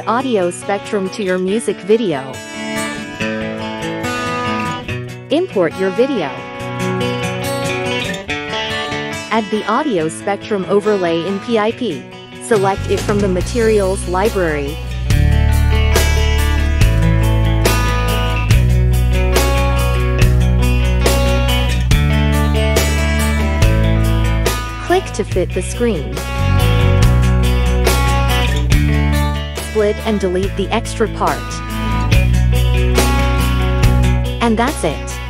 Add audio spectrum to your music video. Import your video. Add the audio spectrum overlay in PIP. Select it from the Materials Library. Click to fit the screen. Split and delete the extra part. And that's it.